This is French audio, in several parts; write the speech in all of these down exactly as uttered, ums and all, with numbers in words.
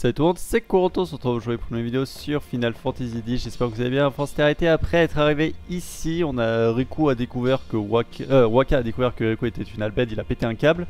Salut tout le monde, c'est Corentin, on se retrouve aujourd'hui pour une vidéo sur Final Fantasy X. J'espère que vous allez bien. On s'était arrêté après être arrivé ici. On a Riku a découvert que Waka, euh, Waka a découvert que Riku était une albed, il a pété un câble.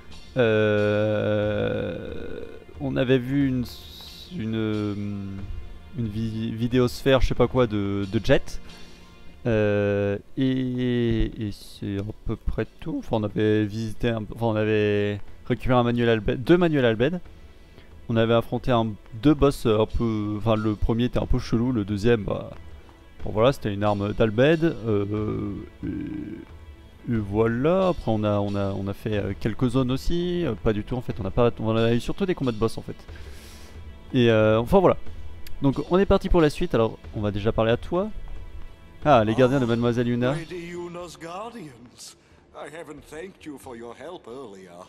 Euh, on avait vu une, une, une vi vidéosphère, je sais pas quoi, de, de Jet. Euh, et, et c'est à peu près tout. Enfin, on avait visité, un, enfin, on avait récupéré un manuel albed, deux manuels albed. On avait affronté un, deux boss un peu. Enfin, le premier était un peu chelou, le deuxième, bah. Bon, voilà, c'était une arme d'Albed. Euh, et, et voilà. Après, on a, on a, on a fait quelques zones aussi. Euh, pas du tout, en fait. On a pas, on a eu surtout des combats de boss, en fait. Et euh, enfin voilà. Donc, on est parti pour la suite. Alors, on va déjà parler à toi. Ah, les gardiens de Mademoiselle Yuna. Lady Yuna's guardians. I haven't thanked you for your help earlier.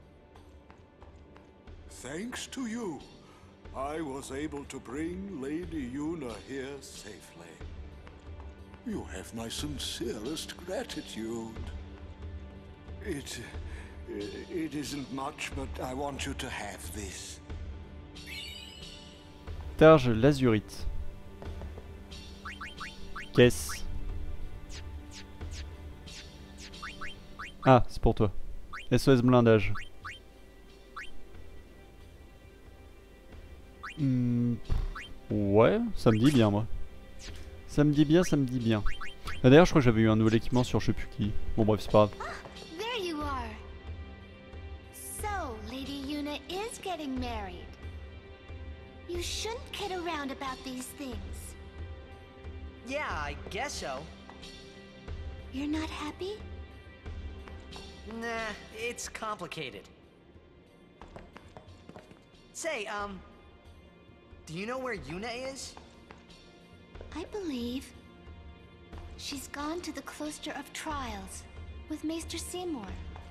Thanks to you, I was able to bring Lady Yuna here safely. You have my sincerest gratitude. It... it isn't much, but I want you to have this. Targe lazurite. Qu'est-ce? Ah, c'est pour toi. S O S blindage. Hmm, ouais, ça me dit bien, moi. Ça me dit bien, ça me dit bien. Ah, d'ailleurs, je crois que j'avais eu un nouvel équipement sur je sais plus qui. Bon, bref, c'est pas grave. There you are. So, Lady Yuna is getting married. You shouldn't kid around about these things. Yeah, I guess so. You're not happy? Nah, it's complicated. Say, um, do you know where Yuna is? I believe she's gone to the Cloister of Trials with Maester Seymour.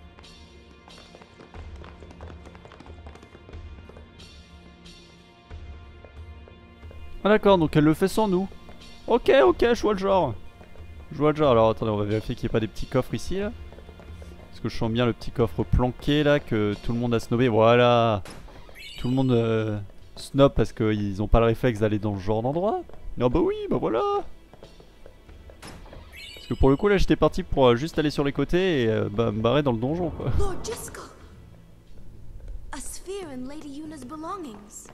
Ah d'accord, donc elle le fait sans nous. Ok, ok, je vois le genre. Je vois le genre. Alors attendez, on va vérifier qu'il n'y ait pas des petits coffres ici là. Parce que je sens bien le petit coffre planqué là que tout le monde a snobé. Voilà. Tout le monde euh, snob parce qu'ils ont pas le réflexe d'aller dans ce genre d'endroit. Ah bah oui, bah voilà. Parce que pour le coup là j'étais parti pour euh, juste aller sur les côtés et euh, bah, me barrer dans le donjon quoi. Lord Driscoll! A sphere in Lady Yuna's belongings.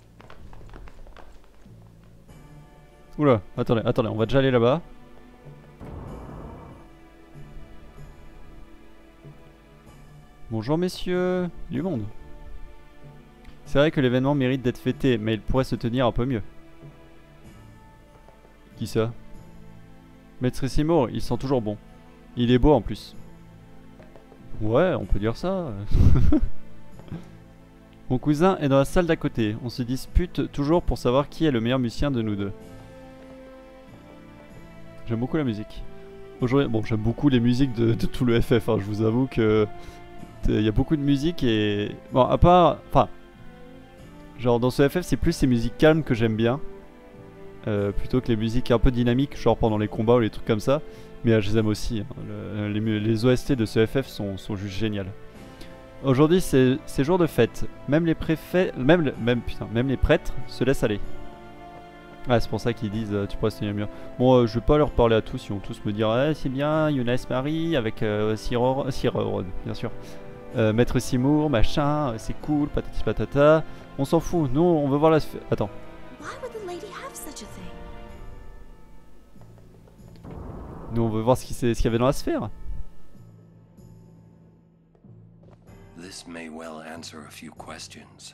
Oula, attendez, attendez, on va déjà aller là-bas. Bonjour messieurs, du monde. C'est vrai que l'événement mérite d'être fêté, mais il pourrait se tenir un peu mieux. Qui ça? Maître Seymour, il sent toujours bon. Il est beau en plus. Ouais, on peut dire ça. Mon cousin est dans la salle d'à côté. On se dispute toujours pour savoir qui est le meilleur musicien de nous deux. J'aime beaucoup la musique. Aujourd'hui, bon, j'aime beaucoup les musiques de, de tout le F F. Hein. Je vous avoue que il y a beaucoup de musique et bon, à part, enfin, genre dans ce F F, c'est plus ces musiques calmes que j'aime bien, euh, plutôt que les musiques un peu dynamiques, genre pendant les combats ou les trucs comme ça. Mais euh, je les aime aussi. Hein. Le, les, les O S T de ce F F sont, sont juste géniales. Aujourd'hui, c'est jour de fête. Même les préfets, même, même putain, même les prêtres se laissent aller. Ah, c'est pour ça qu'ils disent euh, tu pourrais signer mieux. Bon, euh, je vais pas leur parler à tous, ils vont tous me dire eh, c'est bien, Yuna se marie avec euh, Sir Sir bien sûr. Euh, Maître Seymour, machin, c'est cool, patati patata. On s'en fout, nous on veut voir la sphère. Attends. Why would the lady have such a thing? Nous on veut voir ce qu'il ce qu'il y avait dans la sphère. This may well answer a few questions.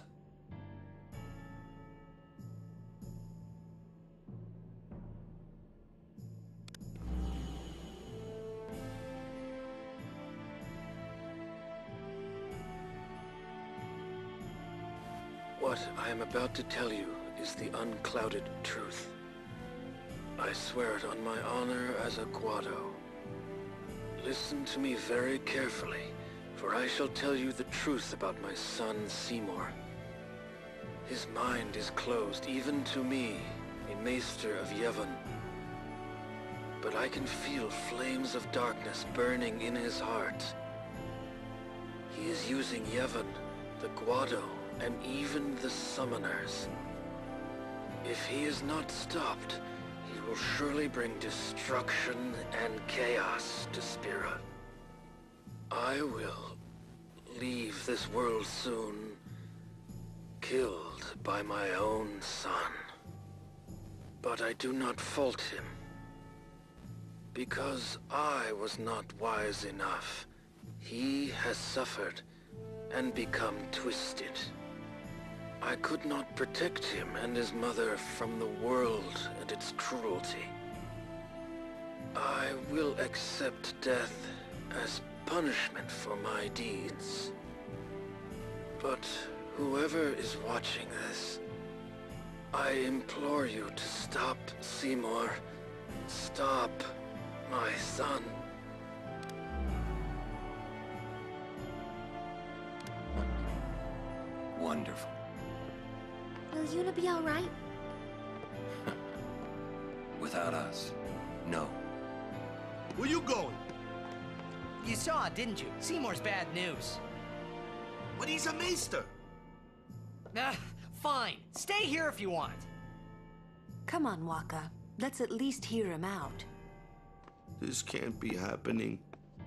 What I am about to tell you is the unclouded truth. I swear it on my honor as a Guado. Listen to me very carefully, for I shall tell you the truth about my son Seymour. His mind is closed even to me, a Maester of Yevon. But I can feel flames of darkness burning in his heart. He is using Yevon, the Guado, and even the summoners. If he is not stopped, he will surely bring destruction and chaos to Spira. I will leave this world soon, killed by my own son. But I do not fault him, because I was not wise enough. He has suffered and become twisted. I could not protect him and his mother from the world and its cruelty. I will accept death as punishment for my deeds. But whoever is watching this, I implore you to stop Seymour. Stop my son. Wonderful. Will Yuna be alright? Without us, no. Where you going? You saw it, didn't you? Seymour's bad news. But he's a maester. Ah, fine. Stay here if you want. Come on, Waka. Let's at least hear him out. This can't be happening.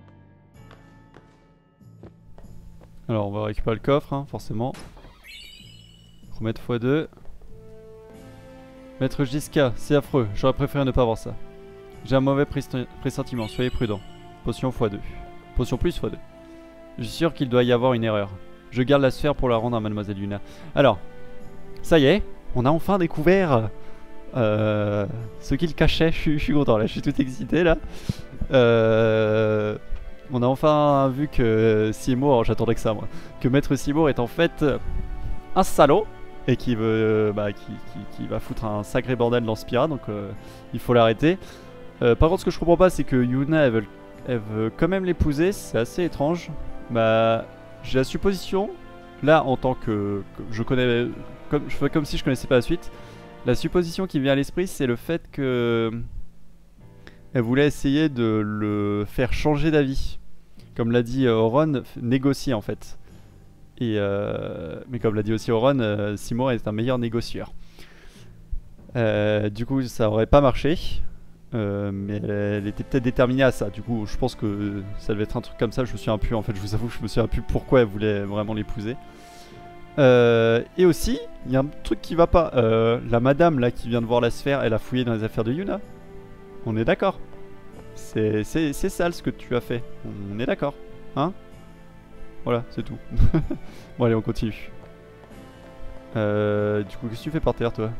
Alors on va récupérer le coffre, hein, forcément. Remettre fois deux. Maître Jiska, c'est affreux, j'aurais préféré ne pas voir ça. J'ai un mauvais pressentiment, soyez prudent. Potion fois deux. Potion plus fois deux. Je suis sûr qu'il doit y avoir une erreur. Je garde la sphère pour la rendre à Mademoiselle Yuna. Alors, ça y est, on a enfin découvert euh, ce qu'il cachait. Je suis, je suis content là, je suis tout excité là. Euh, on a enfin vu que Seymour, j'attendais que ça moi, que Maître Seymour est en fait un salaud et qui veut, bah, qui, qui, qui va foutre un sacré bordel dans Spira, donc euh, il faut l'arrêter. Euh, par contre, ce que je comprends pas, c'est que Yuna elle veut, elle veut quand même l'épouser, c'est assez étrange. Bah, j'ai la supposition, là en tant que, que je connais, comme, je fais comme si je connaissais pas la suite. La supposition qui me vient à l'esprit, c'est le fait que elle voulait essayer de le faire changer d'avis. Comme l'a dit Auron, négocier en fait. Et euh, mais comme l'a dit aussi Auron, euh, Seymour est un meilleur négocieur. Euh, du coup, ça aurait pas marché. Euh, mais elle, elle était peut-être déterminée à ça. Du coup, je pense que ça devait être un truc comme ça. Je me suis un peu, en fait, je vous avoue, je me suis un peu pourquoi elle voulait vraiment l'épouser. Euh, et aussi, il y a un truc qui va pas. Euh, la madame là qui vient de voir la sphère, elle a fouillé dans les affaires de Yuna. On est d'accord. C'est sale ce que tu as fait. On est d'accord. Hein? Voilà, c'est tout. Bon, allez, on continue. Euh, du coup, qu'est-ce que tu fais par terre, toi?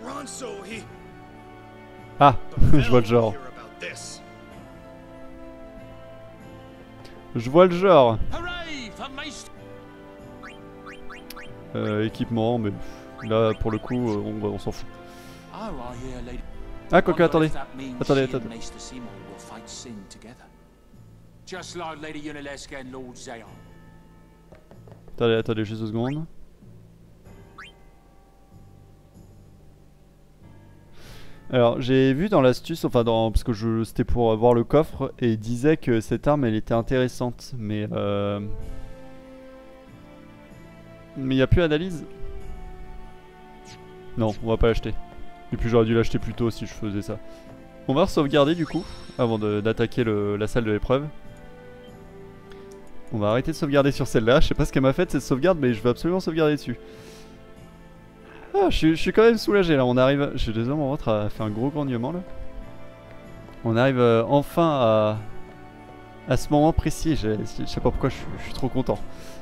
Ah, je vois le genre. Je vois le genre. Euh, équipement, mais là, pour le coup, on, on s'en fout. Ah, quoique, attendez. Attendez, attendez. Attendez, attendez, juste deux secondes. Alors, j'ai vu dans l'astuce, enfin, dans, parce que je c'était pour voir le coffre, et il disait que cette arme, elle était intéressante, mais euh... mais il n'y a plus d'analyse. Non, on va pas l'acheter. Et puis j'aurais dû l'acheter plus tôt si je faisais ça. On va sauvegarder du coup, avant d'attaquer la salle de l'épreuve. On va arrêter de sauvegarder sur celle-là. Je sais pas ce qu'elle m'a fait cette sauvegarde, mais je vais absolument sauvegarder dessus. Ah, je, je suis quand même soulagé là. On arrive. Je suis désolé, mon ventre a fait un gros grognement là. On arrive euh, enfin à, à ce moment précis. Je, je sais pas pourquoi je, je suis trop content.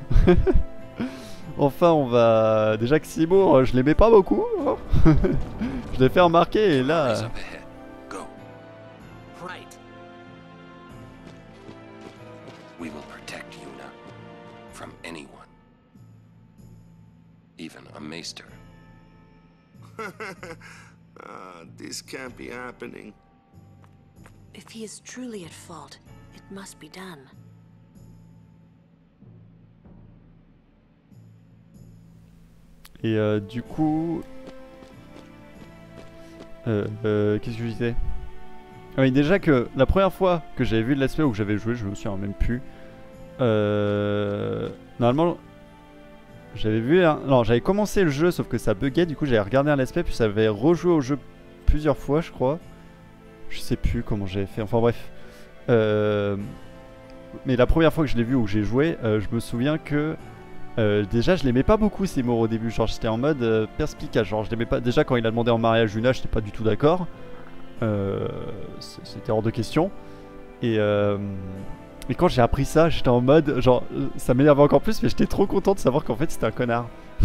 Enfin, on va. Déjà que Seymour, je l'aimais pas beaucoup. Hein. Je l'ai fait remarquer et là. We will protect Yuna from anyone, even a maester. uh, this can't be happening. If he is truly at fault, it must be done. Et euh, du coup... Euh, euh, Qu'est-ce que je disais? Ah oui, déjà que la première fois que j'avais vu de l'aspect où j'avais joué, je me souviens même plus. Euh, normalement, J'avais vu... Un... Non, j'avais commencé le jeu, sauf que ça buguait, du coup j'avais regardé un let's play, puis ça avait rejoué au jeu plusieurs fois, je crois. Je sais plus comment j'avais fait, enfin bref. Euh... Mais la première fois que je l'ai vu ou que j'ai joué, euh, je me souviens que... Euh, déjà je l'aimais pas beaucoup Seymour au début, genre j'étais en mode euh, perspicace, genre je l'aimais pas. Déjà quand il a demandé en mariage Yuna, j'étais pas du tout d'accord. Euh, C'était hors de question. Et, euh, et quand j'ai appris ça, j'étais en mode, genre ça m'énervait encore plus, mais j'étais trop content de savoir qu'en fait c'était un connard.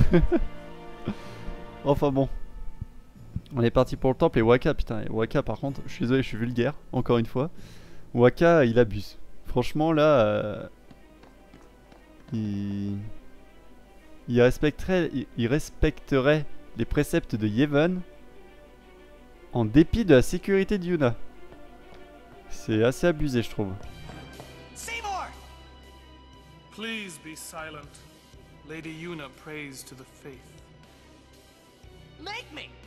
Enfin bon. On est parti pour le temple et Wakka, putain, et Wakka par contre, je suis désolé, je suis vulgaire, encore une fois. Wakka il abuse. Franchement là, euh, il... Il respecterait, il, il respecterait les préceptes de Yevon en dépit de la sécurité de Yuna. C'est assez abusé, je trouve. Seymour! Please be silent. Lady Yuna prays to the faith. Make me!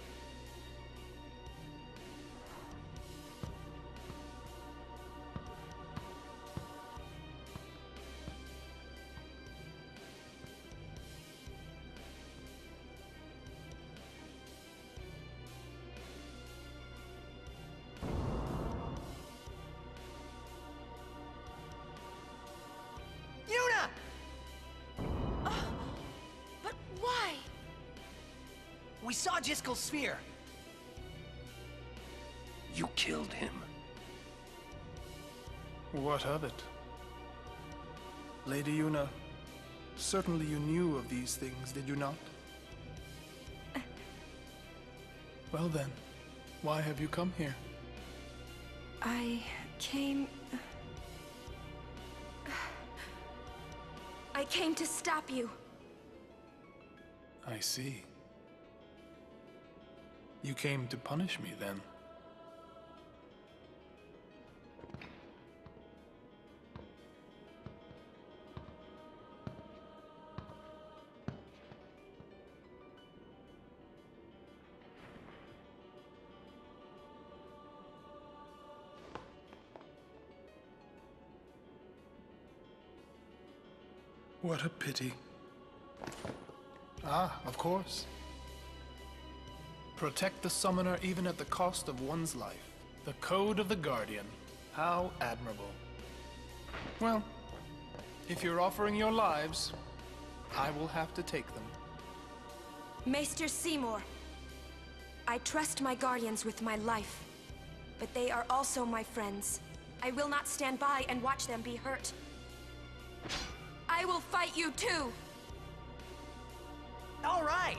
We saw Jiskel's sphere. You killed him. What of it? Lady Yuna, certainly you knew of these things, did you not? Well then, why have you come here? I came... I came to stop you. I see. You came to punish me, then? What a pity. Ah, of course. Protect the summoner even at the cost of one's life. The code of the Guardian. How admirable. Well, if you're offering your lives, I will have to take them. Maester Seymour, I trust my guardians with my life, but they are also my friends. I will not stand by and watch them be hurt. I will fight you too! All right!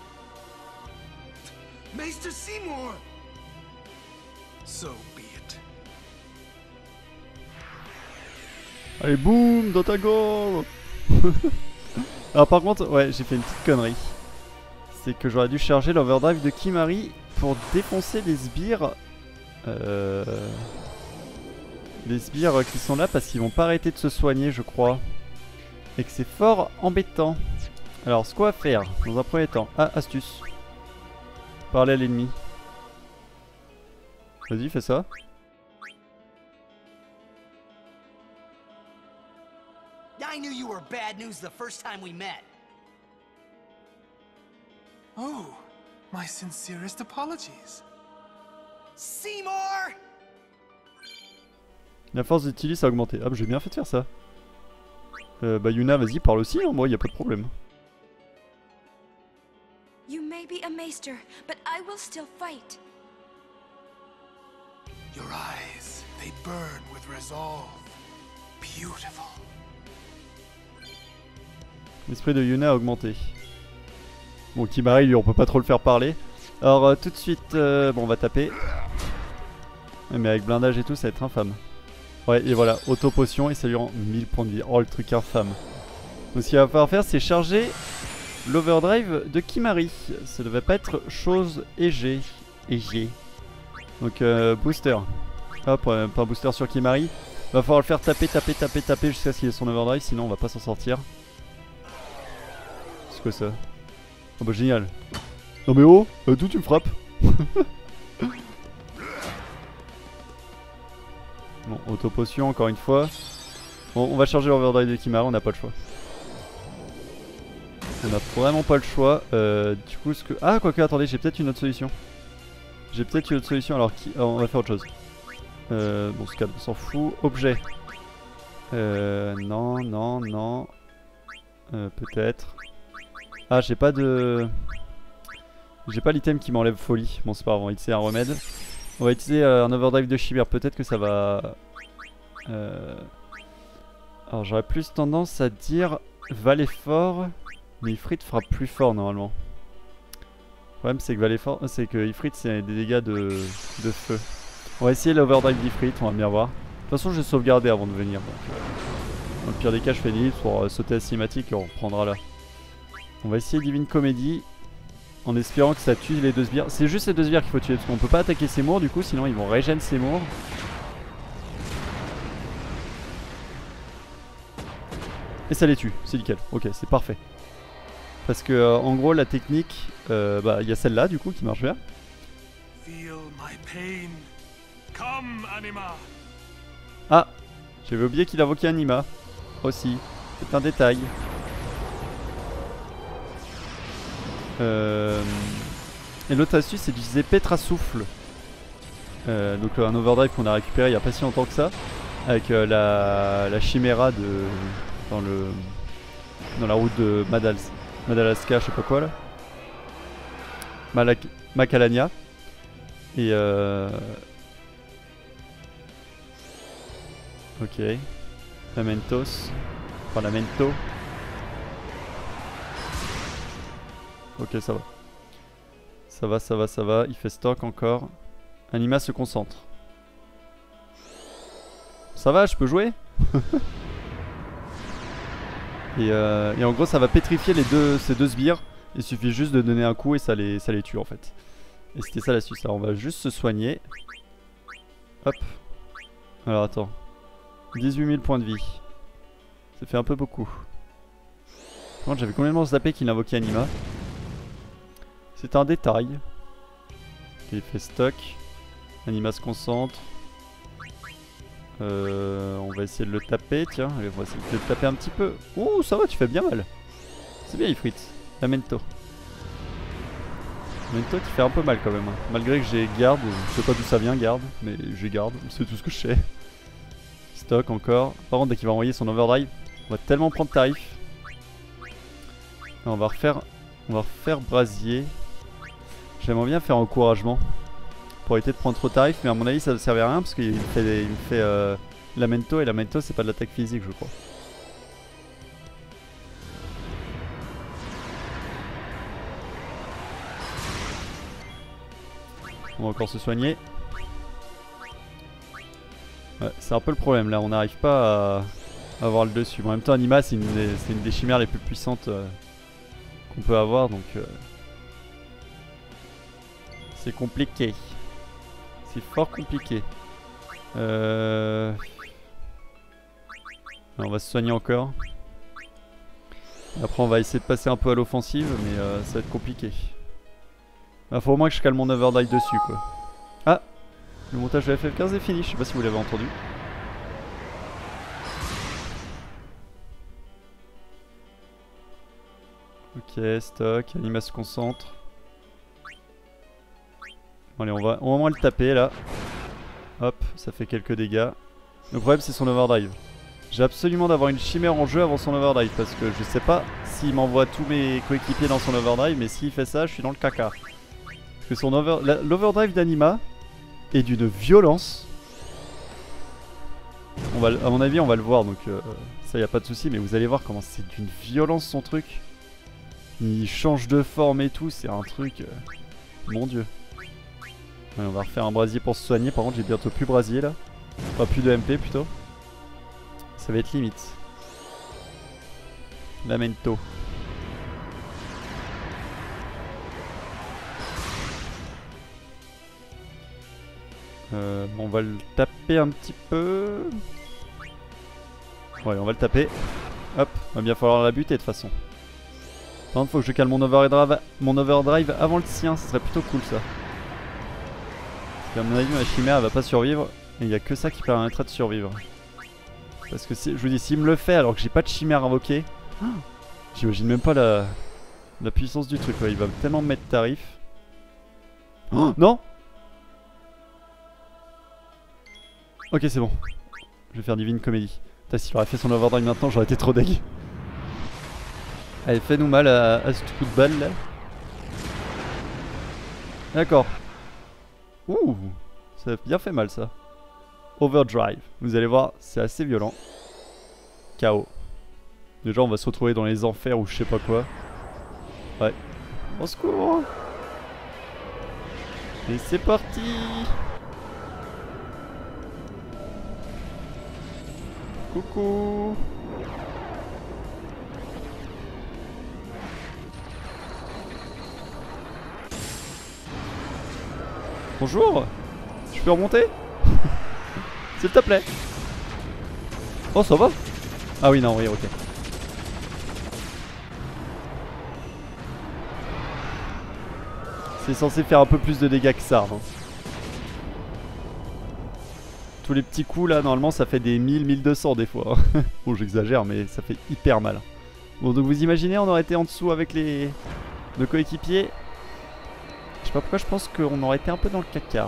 Maester Seymour! So be it. Allez, boum, dans ta gorge. Alors par contre, ouais, j'ai fait une petite connerie. C'est que j'aurais dû charger l'overdrive de Kimahri pour défoncer les sbires. Euh... Les sbires qui sont là parce qu'ils vont pas arrêter de se soigner, je crois. Et que c'est fort embêtant. Alors, ce qu'on va faire, dans un premier temps... Ah, astuce. Parler à l'ennemi. Vas-y, fais ça. I knew you were bad news the first time we met. Oh, my sincerest apologies. Seymour! La force d'utiliser a augmenté. Ah, bah, j'ai bien fait de faire ça. Euh, bah Yuna, vas-y, parle aussi, hein, moi, y a pas de problème. You may be a maester, but I will still fight. Your eyes, they burn with resolve. Beautiful. L'esprit de Yuna a augmenté. Bon, Kimahri, lui, on peut pas trop le faire parler. Alors, euh, tout de suite, euh, bon, on va taper. Ouais, mais avec blindage et tout, ça va être infâme. Ouais, et voilà, auto-potion et ça lui rend mille points de vie. Oh, le truc infâme. Donc, ce qu'il va falloir faire, c'est charger l'overdrive de Kimahri. Ça devait pas être chose égée. Égée. Donc, euh, booster. Hop, ouais, pas un booster sur Kimahri. Va falloir le faire taper, taper, taper, taper jusqu'à ce qu'il ait son overdrive, sinon on va pas s'en sortir. C'est quoi ça? Oh bah génial. Non mais oh, euh, d'où tu me frappes? Bon, auto-potion encore une fois. Bon, on va charger l'overdrive de Kimahri, on n'a pas le choix. On a vraiment pas le choix. Euh, du coup, ce que... Ah, quoique, attendez, j'ai peut-être une autre solution. J'ai peut-être une autre solution, alors qui... Alors, on va faire autre chose. Euh, bon, ce cadre, on s'en fout. Objet. Euh, non, non, non. Euh, peut-être. Ah, j'ai pas de... J'ai pas l'item qui m'enlève folie. Bon, c'est pas grave, on va utiliser un remède. On va utiliser euh, un overdrive de chimère. Peut-être que ça va... Euh... Alors, j'aurais plus tendance à dire Valet fort. Mais Ifrit fera plus fort normalement. Le problème, c'est que Valet fort... C'est que Ifrit, c'est des dégâts de... de feu. On va essayer l'overdrive d'Ifrit, on va bien voir. De toute façon, je vais sauvegarder avant de venir. Donc, euh... Dans le pire des cas, je fais une ellipse pour euh, sauter la cinématique et on reprendra là. On va essayer Divine Comédie. En espérant que ça tue les deux sbires. C'est juste les deux sbires qu'il faut tuer parce qu'on peut pas attaquer Seymour du coup, sinon ils vont régénérer Seymour. Et ça les tue, c'est nickel. Ok, c'est parfait. Parce que euh, en gros la technique, euh, bah il y a celle-là du coup qui marche bien. Ah, j'avais oublié qu'il invoquait Anima aussi. C'est un détail. Euh... Et l'autre astuce c'est d'utiliser Petra Souffle. Euh, donc un overdrive qu'on a récupéré il n'y a pas si longtemps que ça. Avec euh, la, la chiméra de... Dans le... Dans la route de Madal... Madalaska, je sais pas quoi là. Malak... Macalania. Et euh... Ok. Lamentos. Enfin Lamento. Ok, ça va. Ça va, ça va, ça va. Il fait stock encore. Anima se concentre. Ça va, je peux jouer. et, euh, et en gros, ça va pétrifier les deux, ces deux sbires. Il suffit juste de donner un coup et ça les, ça les tue en fait. Et c'était ça l'astuce. Alors on va juste se soigner. Hop. Alors attends. dix-huit mille points de vie. Ça fait un peu beaucoup. Par contre, j'avais complètement zappé qu'il invoquait Anima. C'est un détail. Il fait stock. Anima se concentre. Euh, on va essayer de le taper, tiens. Allez, on va essayer de le taper un petit peu. Ouh, ça va, tu fais bien mal. C'est bien, Ifrit. Lamento. Lamento qui fait un peu mal quand même. Hein. Malgré que j'ai garde. Je sais pas d'où ça vient, garde. Mais j'ai garde. C'est tout ce que je sais. Stock encore. Par contre, dès qu'il va envoyer son overdrive, on va tellement prendre tarif. Et on va refaire. On va refaire brasier. J'aimerais bien faire encouragement pour éviter de prendre trop tarif, mais à mon avis ça ne servait à rien parce qu'il me fait, il me fait euh, Lamento et Lamento c'est pas de l'attaque physique je crois. On va encore se soigner. Ouais, c'est un peu le problème là, on n'arrive pas à avoir le dessus. En même temps Anima c'est une, une des chimères les plus puissantes euh, qu'on peut avoir donc... Euh, c'est compliqué. C'est fort compliqué. Euh... On va se soigner encore. Après on va essayer de passer un peu à l'offensive, mais euh, ça va être compliqué. Il faut au moins que je cale mon overdrive dessus quoi. Ah, le montage de F F quinze est fini, je sais pas si vous l'avez entendu. Ok, stock, Anima se concentre. Allez, on va, on va au moins le taper là. Hop, ça fait quelques dégâts. Le problème c'est son overdrive. J'ai absolument d'avoir une chimère en jeu avant son overdrive parce que je sais pas s'il m'envoie tous mes coéquipiers dans son overdrive, mais s'il fait ça, je suis dans le caca. Parce que son over, l'overdrive d'Anima est d'une violence. On va, à mon avis, on va le voir, donc euh, ça y a pas de souci, mais vous allez voir comment c'est d'une violence son truc. Il change de forme et tout, c'est un truc. Euh, mon dieu. Ouais, on va refaire un brasier pour se soigner. Par contre, j'ai bientôt plus brasier là. Enfin, plus de M P plutôt. Ça va être limite. Lamento. Euh, on va le taper un petit peu. Ouais, on va le taper. Hop, va bien falloir la buter de toute façon. Par contre, faut que je cale mon overdrive, mon overdrive avant le sien. Ce serait plutôt cool ça. À mon avis, ma chimère elle va pas survivre et il n'y a que ça qui permettra de survivre. Parce que si, je vous dis, s'il me le fait alors que j'ai pas de chimère invoquée, oh, j'imagine même pas la, La puissance du truc, ouais, il va tellement me mettre tarif. Oh, non. Ok, c'est bon. Je vais faire Divine Comedy. Putain, s'il aurait fait son overdrive maintenant, j'aurais été trop deg. Allez, fais-nous mal à, à ce coup de balle là. D'accord. Ouh, ça a bien fait mal ça. Overdrive. Vous allez voir, c'est assez violent. K O. Déjà, on va se retrouver dans les enfers ou je sais pas quoi. Ouais. Au secours. Et c'est parti. Coucou. Bonjour. Je peux remonter? S'il te plaît. Oh, ça va? Ah oui, non, oui, ok. C'est censé faire un peu plus de dégâts que ça. Hein. Tous les petits coups là, normalement ça fait des mille, mille deux cents des fois. Bon, j'exagère, mais ça fait hyper mal. Bon, donc vous imaginez, on aurait été en dessous avec les nos coéquipiers. Je sais pas pourquoi je pense qu'on aurait été un peu dans le caca.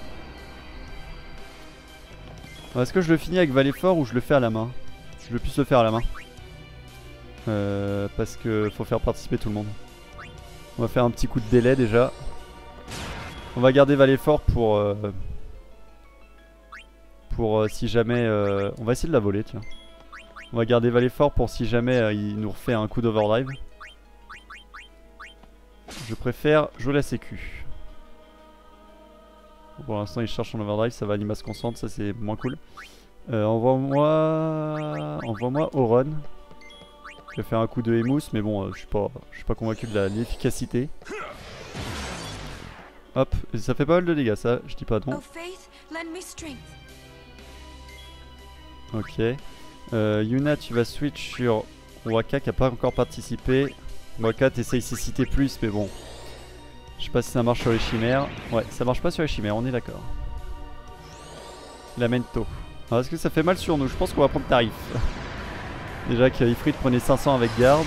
Est-ce que je le finis avec Valet Fort ou je le fais à la main? Je veux plus le faire à la main. Euh, parce que faut faire participer tout le monde. On va faire un petit coup de délai déjà. On va garder Valet Fort pour... Euh, pour euh, si jamais... Euh, on va essayer de la voler, tiens. On va garder Valet Fort pour si jamais euh, il nous refait un coup d'overdrive. Je préfère jouer la sécu. Pour l'instant il cherche son overdrive, ça va, Anima se concentre, ça c'est moins cool. Euh, envoie-moi... Envoie-moi Oron. Je vais faire un coup de émousse, mais bon, euh, je suis pas, je suis pas convaincu de l'efficacité. Hop, ça fait pas mal de dégâts, ça, je dis pas non. Ok. Euh, Yuna, tu vas switch sur Waka qui a pas encore participé. Waka, t'essayes cécité plus, mais bon. Je sais pas si ça marche sur les chimères. Ouais, ça marche pas sur les chimères, on est d'accord. Lamento. Alors, est-ce que ça fait mal sur nous? Je pense qu'on va prendre tarif. Déjà que Ifrit prenait cinq cents avec garde.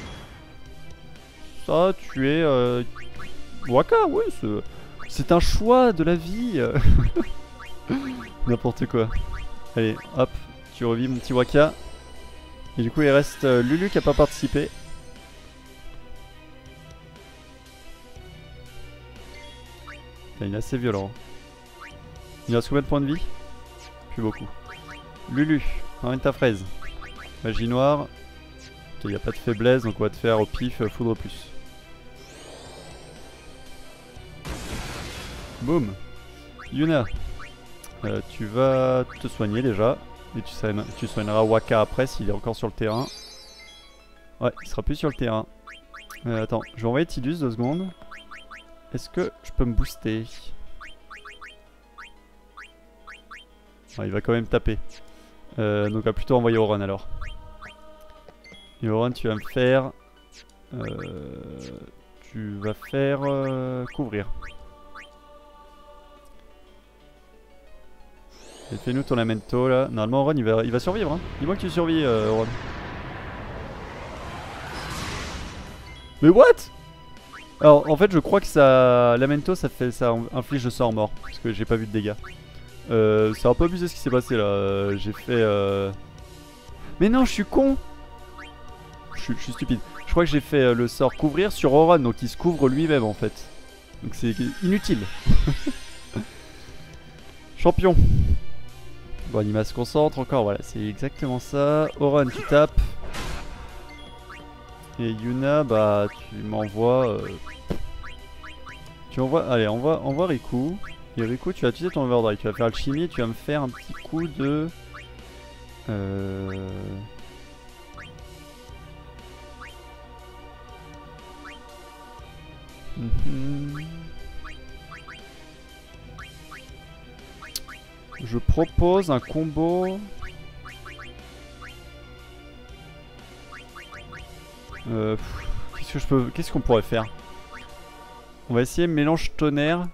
Ça, tu es... Euh... Waka, oui, c'est un choix de la vie. N'importe quoi. Allez, hop, tu revis mon petit Waka. Et du coup, il reste euh, Lulu qui a pas participé. Il est assez violent. Il reste combien de points de vie? Plus beaucoup. Lulu, emmène ta fraise. Magie noire. Il n'y a pas de faiblesse, donc on va te faire au pif euh, foudre plus. Boum. Yuna, euh, tu vas te soigner déjà. Et tu, soign tu soigneras Waka après s'il est encore sur le terrain. Ouais, il sera plus sur le terrain. Euh, attends, je vais envoyer Tidus deux secondes. Est-ce que je peux me booster? Ouais, il va quand même taper. Euh, donc on va plutôt envoyer Oron alors. Et Oron, tu vas me faire... Euh, tu vas faire... Euh, couvrir. Et fais-nous ton lamento là. Normalement Oron il va, il va survivre. Hein. Dis-moi que tu survis euh, Oron. Mais what? Alors en fait je crois que ça... Lamento ça fait ça inflige le sort mort. Parce que j'ai pas vu de dégâts. Euh, c'est un peu abusé ce qui s'est passé là. Euh, j'ai fait... Euh... Mais non, je suis con. Je, je suis stupide. Je crois que j'ai fait euh, le sort couvrir sur Oron, donc il se couvre lui-même en fait. Donc c'est inutile. Champion. Bon, Anima se concentre encore, voilà, c'est exactement ça. Oron, tu tapes. Et Yuna, bah tu m'envoies... Euh... Tu envoies... Allez, envoie, envoie Riku. Et Riku, tu vas utiliser ton overdrive. Tu vas faire le chimie et tu vas me faire un petit coup de... Euh... Mmh. Je propose un combo. Euh, Qu'est-ce que je peux, qu'est-ce qu'on pourrait faire? On va essayer mélange tonnerre.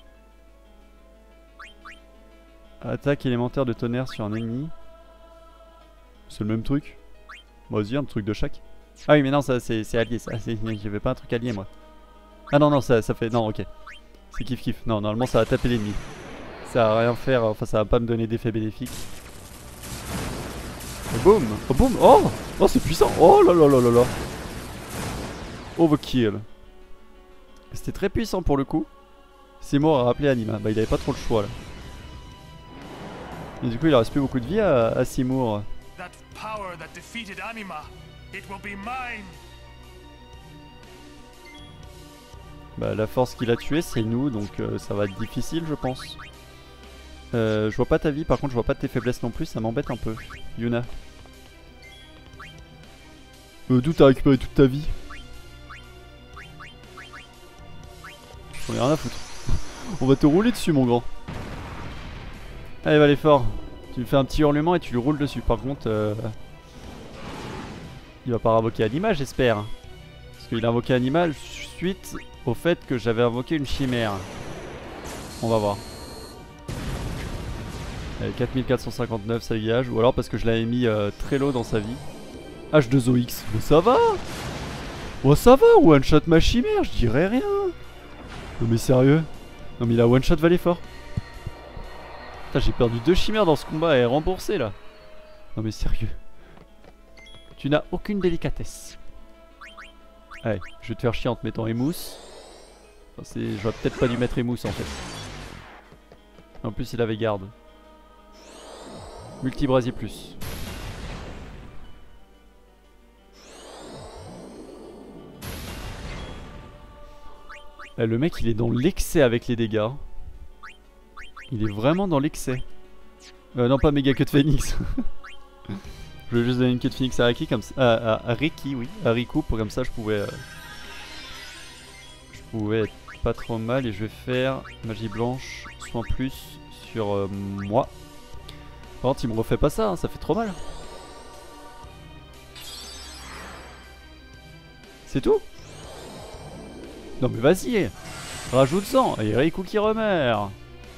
Attaque élémentaire de tonnerre sur un ennemi. C'est le même truc. Vas-y, un truc de chaque. Ah oui mais non ça c'est allié ça, j'avais pas un truc allié moi. Ah non non ça, ça fait, non ok. C'est kiff kiff, non normalement ça va taper l'ennemi. Ça va rien faire, enfin ça va pas me donner d'effet bénéfique. Oh boum, oh boum, oh, oh c'est puissant, oh là là là là là. Overkill. C'était très puissant pour le coup. Seymour a rappelé Anima, bah il avait pas trop le choix là. Et du coup il reste plus beaucoup de vie à, à Seymour. That power that defeated Anima, it will be mine. Bah la force qui l'a tué c'est nous, donc euh, ça va être difficile je pense. Euh, je vois pas ta vie, par contre je vois pas tes faiblesses non plus, ça m'embête un peu. Yuna. Euh, d'où t'as récupéré toute ta vie? J'en ai rien à foutre. On va te rouler dessus mon grand. Allez va aller fort. Tu lui fais un petit hurlement et tu lui roules dessus. Par contre euh... il va pas invoquer Anima j'espère. Parce qu'il a invoqué Anima suite au fait que j'avais invoqué une chimère. On va voir. Allez, quatre mille quatre cent cinquante-neuf ça dégage. Ou alors parce que je l'avais mis euh, très low dans sa vie. H deux O X. Mais ça va. Oh ça va. One shot ma chimère. Je dirais rien. Non mais sérieux. Non mais il a one shot Valet fort. Putain j'ai perdu deux chimères dans ce combat et remboursé là. Non mais sérieux. Tu n'as aucune délicatesse. Allez, je vais te faire chier en te mettant émousse. Enfin, j'aurais peut-être pas dû mettre émousse en fait. En plus il avait garde. Multi-brasier plus. Eh, le mec il est dans l'excès avec les dégâts. Il est vraiment dans l'excès. Euh, non pas méga queue de phoenix. Je voulais juste donner une queue de phoenix à Riki comme ça. À, à, à Riki oui. À Riku pour comme ça je pouvais. Euh, je pouvais être pas trop mal et je vais faire magie blanche soin plus sur euh, moi. Par contre il me refait pas ça, hein, ça fait trop mal. C'est tout? Non mais vas-y, rajoute-en. Et Riku qui remeurt.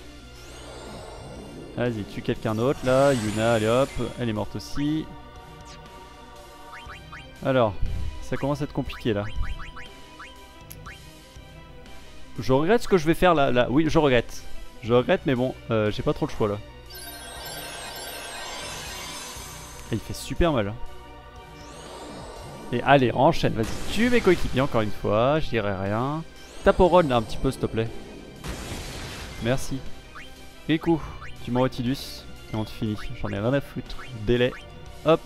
Vas-y, tue quelqu'un d'autre là. Yuna, allez hop, elle est morte aussi. Alors, ça commence à être compliqué là. Je regrette ce que je vais faire là. là. Oui, je regrette. Je regrette, mais bon, euh, j'ai pas trop le choix là. Et il fait super mal. Et allez, enchaîne, vas-y, tue mes coéquipiers encore une fois, je dirais rien. Tape au run là un petit peu s'il te plaît. Merci. Riku, tu m'envoies Tidus et on te finit. J'en ai rien à foutre. Délai. Hop.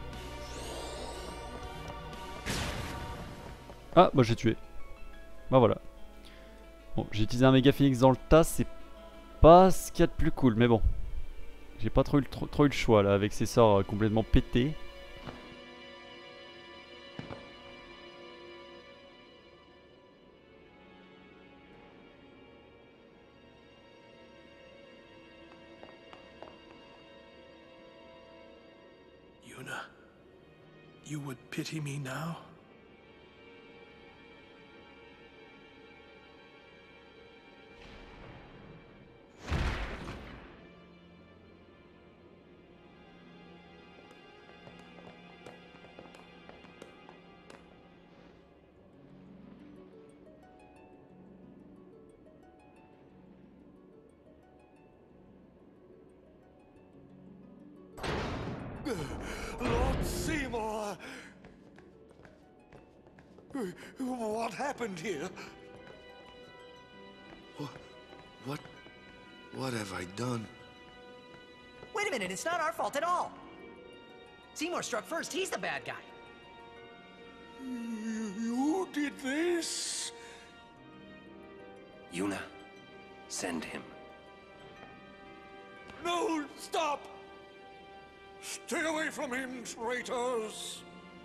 Ah, bah j'ai tué. Bah voilà. Bon, j'ai utilisé un méga phoenix dans le tas, c'est pas ce qu'il y a de plus cool, mais bon. J'ai pas trop eu, trop, trop eu le choix là avec ces sorts euh, complètement pétés. Yuna, you would pity me now? Lord Seymour! What happened here? What? What? What have I done? Wait a minute, it's not our fault at all. Seymour struck first, he's the bad guy. You, you did this? Yuna, send him. No, stop! Stay away from him, traitors!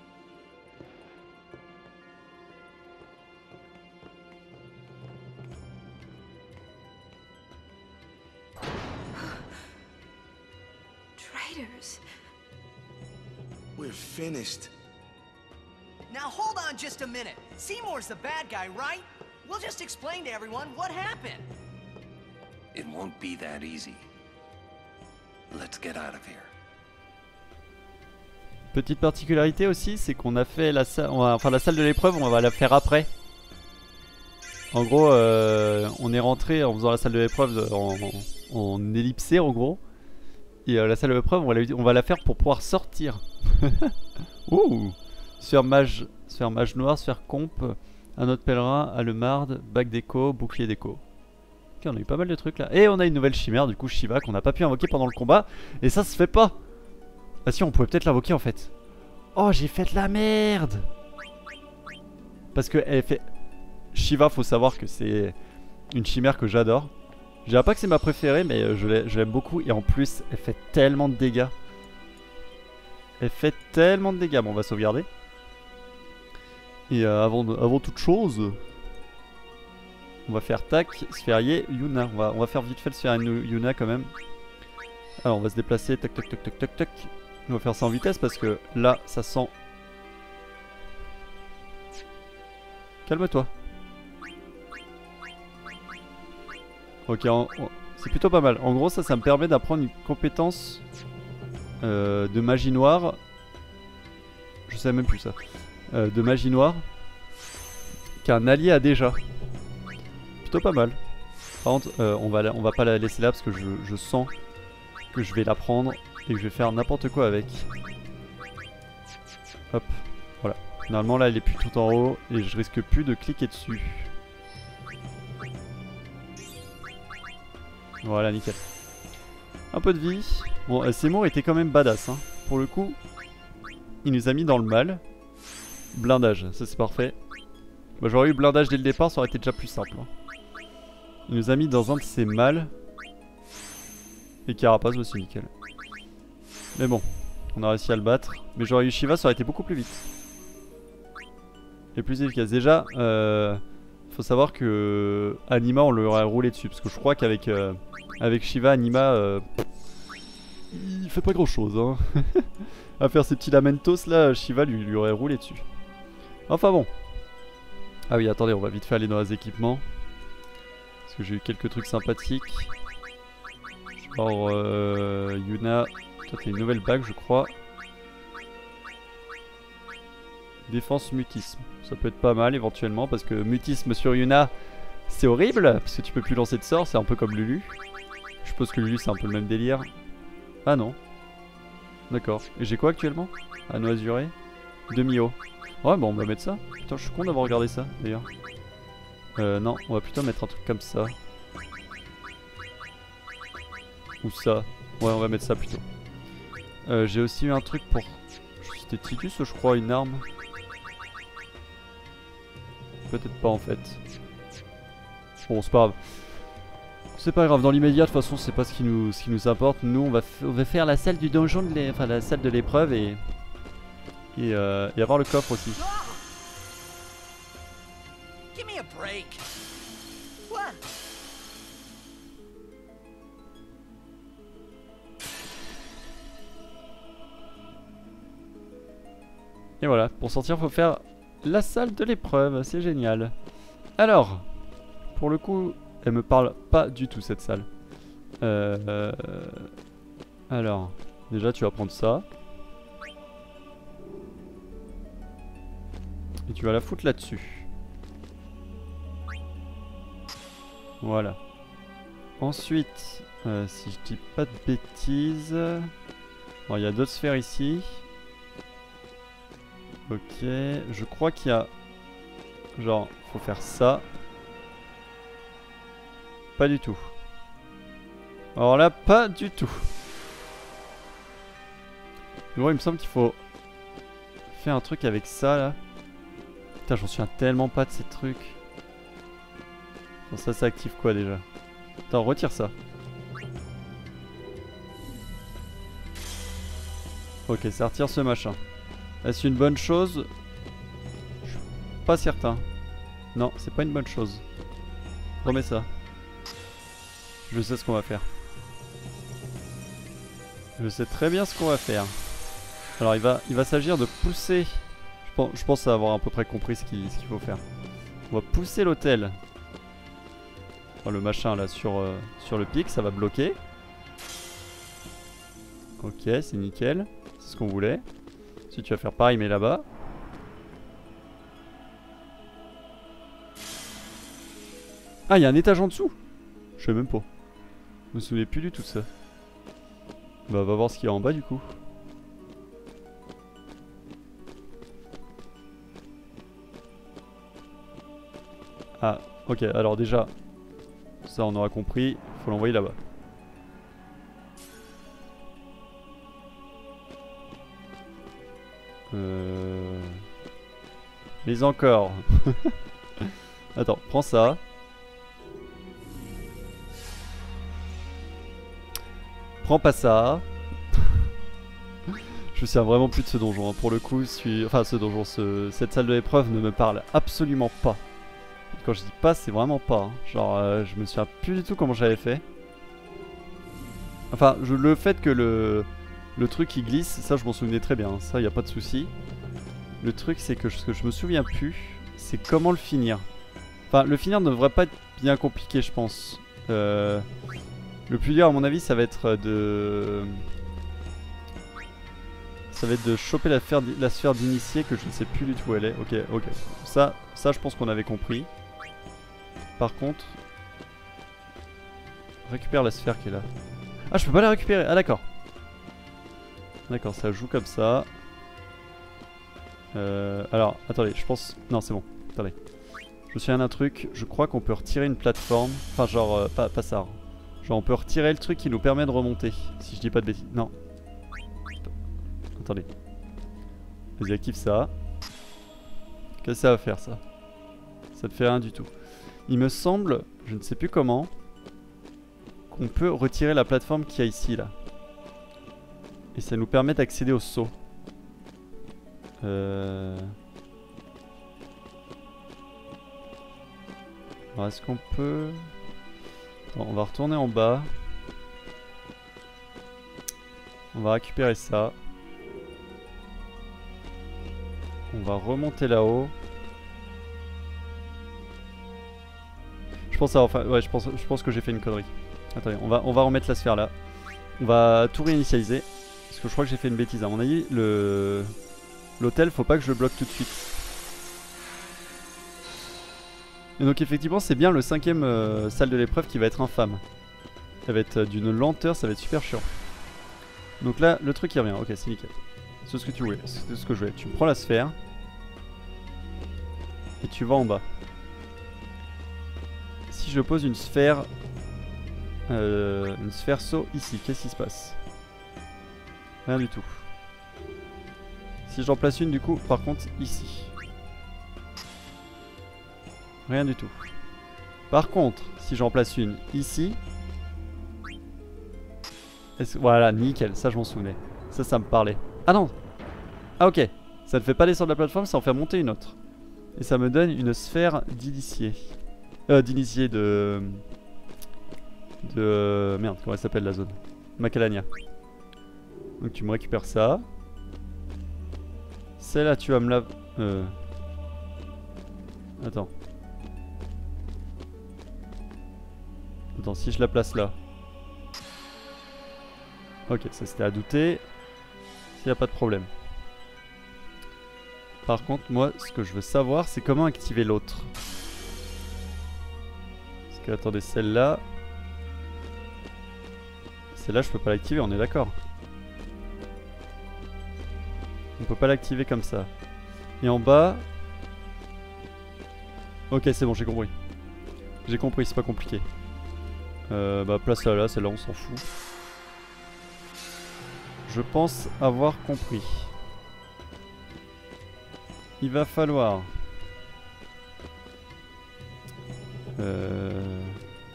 Traitors. We're finished. Now hold on just a minute. Seymour's the bad guy, right? We'll just explain to everyone what happened. It won't be that easy. Let's get out of here. Petite particularité aussi, c'est qu'on a fait la salle, enfin la salle de l'épreuve, on va la faire après. En gros, euh, on est rentré en faisant la salle de l'épreuve en, en, en ellipsé en gros. Et euh, la salle de l'épreuve, on, va la- on va la faire pour pouvoir sortir. Ouh. Sphère mage, sphère mage noire, sphère comp, un autre pèlerin, Alemarde, bac d'écho, bouclier d'écho. Ok, on a eu pas mal de trucs là. Et on a une nouvelle chimère, du coup Shiva, qu'on n'a pas pu invoquer pendant le combat. Et ça se fait pas. Ah si, on pouvait peut-être l'invoquer en fait. Oh, j'ai fait de la merde. Parce que elle fait... Shiva, faut savoir que c'est une chimère que j'adore. Je dirais pas que c'est ma préférée, mais euh, je l'ai- je l'aime beaucoup. Et en plus, elle fait tellement de dégâts. Elle fait tellement de dégâts. Bon, on va sauvegarder. Et euh, avant, de- avant toute chose, on va faire tac, sphérié, Yuna. On va, on va faire vite fait le sphérié Yuna quand même. Alors, on va se déplacer, tac, tac, tac, tac, tac, tac. On va faire ça en vitesse parce que là, ça sent... Calme-toi. Ok, en- en- c'est plutôt pas mal. En gros, ça, ça me permet d'apprendre une compétence euh, de magie noire. Je sais même plus ça. Euh, de magie noire qu'un allié a déjà. Plutôt pas mal. Par contre, euh, on, va la- on va pas la laisser là parce que je, je sens que je vais la prendre et que je vais faire n'importe quoi avec. Hop, voilà. Normalement là, elle est plus tout en haut et je risque plus de cliquer dessus. Voilà, nickel. Un peu de vie. Bon, euh, Seymour était quand même badass, hein. Pour le coup, il nous a mis dans le mal. Blindage, ça c'est parfait. Bah, j'aurais eu blindage dès le départ, ça aurait été déjà plus simple, hein. Il nous a mis dans un de ses mâles. Et Carapace aussi, nickel. Mais bon, on a réussi à le battre. Mais j'aurais eu Shiva, ça aurait été beaucoup plus vite. Et plus efficace. Déjà, euh, faut savoir que Anima, on l'aurait roulé dessus. Parce que je crois qu'avec euh, avec Shiva, Anima, euh, il fait pas grand chose, hein. À faire ces petits lamentos là, Shiva lui, lui aurait roulé dessus. Enfin bon. Ah oui, attendez, on va vite faire aller dans les équipements. Parce que j'ai eu quelques trucs sympathiques. Genre, euh, Yuna, toi t'as une nouvelle bague, je crois. Défense mutisme. Ça peut être pas mal éventuellement parce que mutisme sur Yuna, c'est horrible. Parce que tu peux plus lancer de sort, c'est un peu comme Lulu. Je suppose que Lulu c'est un peu le même délire. Ah non. D'accord. Et j'ai quoi actuellement? Anneau azuré. Demi-haut. Ouais, bon, on va mettre ça. Putain, je suis con d'avoir regardé ça d'ailleurs. Euh, non, on va plutôt mettre un truc comme ça. Ou ça. Ouais, on va mettre ça plutôt. Euh, j'ai aussi eu un truc pour... C'était Titus, je crois, une arme. Peut-être pas en fait. Bon, c'est pas grave. C'est pas grave, dans l'immédiat, de toute façon, c'est pas ce qui nous, ce qui nous importe. Nous, on va, on va faire la salle du donjon, de l'é- enfin la salle de l'épreuve et... Et, euh, et avoir le coffre aussi. Give me a break. What? Et voilà, pour sortir, faut faire la salle de l'épreuve, c'est génial. Alors, pour le coup, elle me parle pas du tout cette salle. Euh, euh, alors, déjà tu vas prendre ça. Et tu vas la foutre là-dessus. Voilà. Ensuite, euh, si je dis pas de bêtises... Bon, il y a d'autres sphères ici. Ok, je crois qu'il y a... Genre, faut faire ça. Pas du tout. Alors là, pas du tout. Bon, il me semble qu'il faut faire un truc avec ça, là. Putain, j'en souviens tellement pas de ces trucs. Bon, ça, ça active quoi, déjà? Attends, retire ça. Ok, ça retire ce machin. Est-ce une bonne chose? Je suis pas certain. Non, c'est pas une bonne chose. Remets ça. Je sais ce qu'on va faire. Je sais très bien ce qu'on va faire. Alors il va, il va s'agir de pousser... Je pense, je pense avoir à peu près compris ce qu'il ce qu'il faut faire. On va pousser l'hôtel. Enfin, le machin là sur, euh, sur le pic, ça va bloquer. Ok, c'est nickel. C'est ce qu'on voulait. Si tu vas faire pareil mais là-bas. Ah, il y a un étage en dessous. Je sais même pas. Je me souviens plus du tout de ça. Bah, on va voir ce qu'il y a en bas du coup. Ah, ok, alors déjà, ça on aura compris, faut l'envoyer là-bas. Euh... Mais encore. Attends, prends ça. Prends pas ça. Je me souviens vraiment plus de ce donjon. Hein. Pour le coup, suis... enfin ce donjon, ce... cette salle de l'épreuve ne me parle absolument pas. Quand je dis pas, c'est vraiment pas. Hein. Genre, euh, je me souviens plus du tout comment j'avais fait. Enfin, je... le fait que le le truc qui glisse, ça je m'en souvenais très bien. Hein. Ça, y a pas de souci. Le truc, c'est que ce que je me souviens plus, c'est comment le finir. Enfin, le finir ne devrait pas être bien compliqué, je pense. Euh... Le plus dur, à mon avis, ça va être de... Ça va être de choper la, la sphère d'initié que je ne sais plus du tout où elle est. Ok, ok. Ça, ça je pense qu'on avait compris. Par contre... Récupère la sphère qui est là. Ah, je peux pas la récupérer. Ah, d'accord. D'accord, ça joue comme ça. Euh, alors, attendez, je pense... Non, c'est bon. Attendez. Je me souviens d'un truc. Je crois qu'on peut retirer une plateforme. Enfin, genre, euh, pas, pas ça. Genre, on peut retirer le truc qui nous permet de remonter. Si je dis pas de bêtises. Non. Attendez. Vas-y, active ça. Qu'est-ce que ça va faire, ça? Ça ne fait rien du tout. Il me semble, je ne sais plus comment, qu'on peut retirer la plateforme qu'il y a ici, là. Et ça nous permet d'accéder au saut. Euh... Alors, est-ce qu'on peut... Bon, on va retourner en bas. On va récupérer ça. On va remonter là-haut. Je pense avoir fait... Ouais, je pense, je pense que j'ai fait une connerie. Attendez, on va, on va remettre la sphère là. On va tout réinitialiser. Parce que je crois que j'ai fait une bêtise. À mon avis, le... l'hôtel, faut pas que je le bloque tout de suite. Et donc effectivement, c'est bien le cinquième euh, salle de l'épreuve qui va être infâme. Ça va être d'une lenteur, ça va être super chiant. Donc là, le truc il revient. Ok, c'est nickel. C'est ce que tu voulais, c'est ce que je voulais. Tu prends la sphère et tu vas en bas. Si je pose une sphère, euh, une sphère saut ici, qu'est-ce qui se passe? Rien du tout. Si j'en place une du coup, par contre ici, rien du tout. Par contre, si j'en place une ici, voilà, nickel. Ça, je m'en souvenais. Ça, ça me parlait. Ah non. Ah ok. Ça ne fait pas descendre la plateforme, ça en fait monter une autre. Et ça me donne une sphère d'initié. Euh, d'initié de... De... Merde, comment elle s'appelle la zone? Macalania. Donc tu me récupères ça. Celle-là, tu vas me la... Euh... Attends. Attends, si je la place là. Ok, ça c'était à douter. S'il n'y a pas de problème. Par contre, moi, ce que je veux savoir, c'est comment activer l'autre. Parce que, attendez, celle-là... Celle-là, je peux pas l'activer, on est d'accord. On peut pas l'activer comme ça. Et en bas... Ok, c'est bon, j'ai compris. J'ai compris, c'est pas compliqué. Euh, bah, place là, là, celle-là, on s'en fout. Je pense avoir compris. Il va falloir... Euh...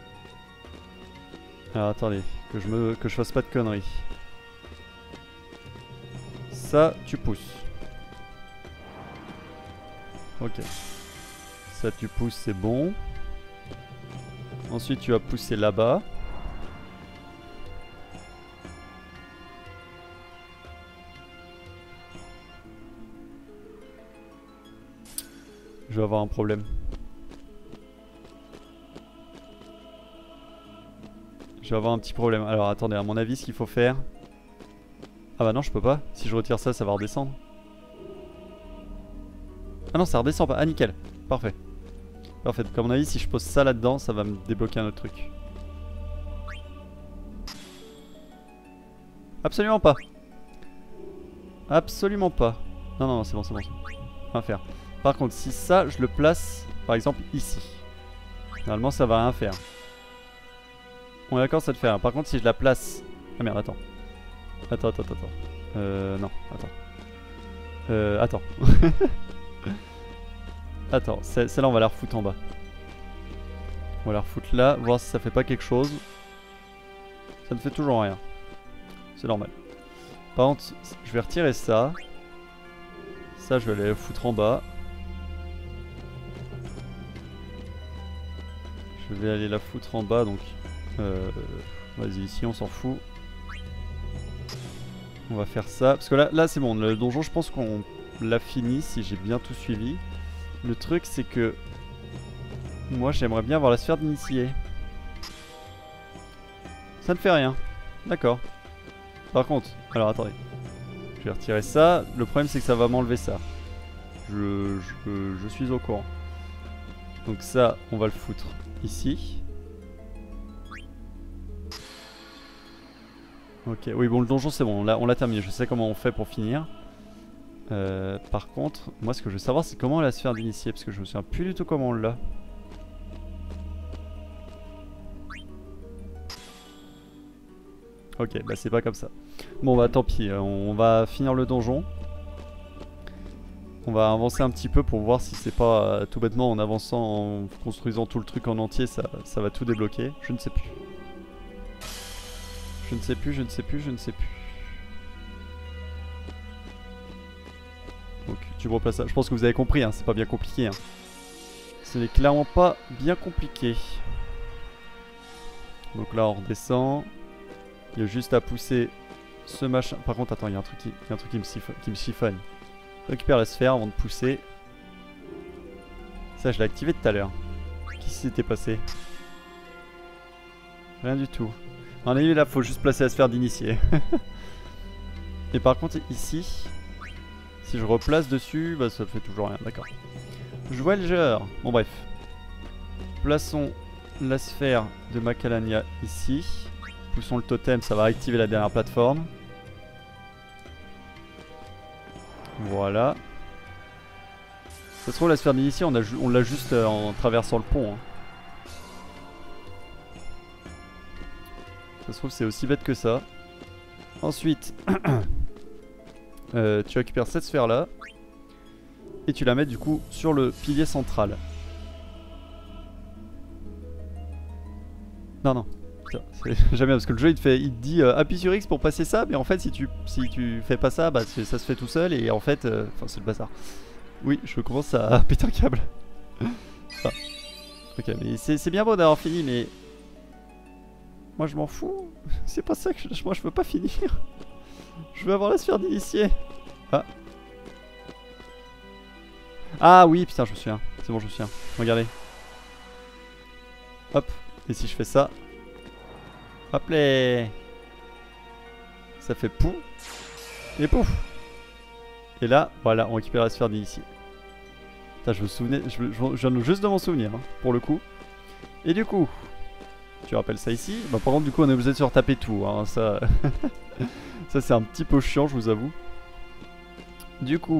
Alors attendez, que je me, que je fasse pas de conneries. Ça, tu pousses. Ok. Ça, tu pousses, c'est bon. Ensuite, tu vas pousser là-bas. Je vais avoir un problème. Je vais avoir un petit problème. Alors attendez, à mon avis, ce qu'il faut faire... Ah bah non, je peux pas. Si je retire ça, ça va redescendre. Ah non, ça redescend pas. Ah nickel. Parfait. Parfait. Donc à mon avis, si je pose ça là-dedans, ça va me débloquer un autre truc. Absolument pas. Absolument pas. Non, non, non c'est bon, c'est bon. On va faire. Par contre, si ça, je le place, par exemple, ici. Normalement, ça va rien faire. On est d'accord, ça te fait rien. Par contre, si je la place... Ah merde, attends. Attends, attends, attends. Euh... Non, attends. Euh... Attends. Attends, celle-là, on va la refoutre en bas. On va la refoutre là, voir si ça fait pas quelque chose. Ça ne fait toujours rien. C'est normal. Par contre, je vais retirer ça. Ça, je vais aller le foutre en bas. Je vais aller la foutre en bas, donc... Euh, Vas-y, ici, on s'en fout. On va faire ça. Parce que là, là c'est bon, le donjon, je pense qu'on l'a fini, si j'ai bien tout suivi. Le truc, c'est que... Moi, j'aimerais bien avoir la sphère d'initié. Ça ne fait rien. D'accord. Par contre, alors attendez. Je vais retirer ça. Le problème, c'est que ça va m'enlever ça. Je, je, je suis au courant. Donc ça, on va le foutre ici. Ok, oui bon le donjon c'est bon, on l'a terminé, je sais comment on fait pour finir. Euh, par contre, moi ce que je veux savoir c'est comment la sphère d'initié, parce que je me souviens plus du tout comment on l'a. Ok, bah c'est pas comme ça. Bon bah tant pis, on va finir le donjon. On va avancer un petit peu pour voir si c'est pas euh, tout bêtement en avançant, en construisant tout le truc en entier, ça, ça va tout débloquer. Je ne sais plus. Je ne sais plus, je ne sais plus, je ne sais plus. Donc tu me replaces ça. Je pense que vous avez compris, hein, c'est pas bien compliqué. Hein. Ce n'est clairement pas bien compliqué. Donc là on redescend. Il y a juste à pousser ce machin. Par contre attends, il y a un truc qui, il y a un truc qui me siphonne. Qui me siphonne. Récupère la sphère avant de pousser. Ça je l'ai activé tout à l'heure. Qu'est-ce qui s'était passé? Rien du tout. À mon avis là faut juste placer la sphère d'initié. Et par contre ici, si je replace dessus, bah ça fait toujours rien, d'accord. Je vois le genre. Bon bref. Plaçons la sphère de Macalania ici. Poussons le totem, ça va activer la dernière plateforme. Voilà. Ça se trouve la sphère d'initié on, on l'a juste euh, en traversant le pont. Hein. Ça se trouve c'est aussi bête que ça. Ensuite, euh, tu récupères cette sphère là. Et tu la mets du coup sur le pilier central. Non non. J'aime bien parce que le jeu il te, fait, il te dit euh, appuie sur X pour passer ça. Mais en fait si tu, si tu fais pas ça, bah, ça se fait tout seul. Et en fait, enfin euh, c'est le bazar. Oui je commence à péter un câble. Enfin, ok mais c'est bien beau d'avoir fini mais... Moi je m'en fous, c'est pas ça que je... moi je veux pas finir. Je veux avoir la sphère d'initié. Ah. Ah oui putain je me souviens, c'est bon je me souviens. Regardez. Hop, et si je fais ça. Hop les. Ça fait pouf. Et pouf. Et là, voilà, on récupère la sphère d'initié. Putain je me souvenais, je, je, je viens juste de m'en souvenir, hein, pour le coup. Et du coup... Tu rappelles ça ici. Bah, par contre, du coup, on est obligé de se retaper tout. Hein, ça, ça c'est un petit peu chiant, je vous avoue. Du coup,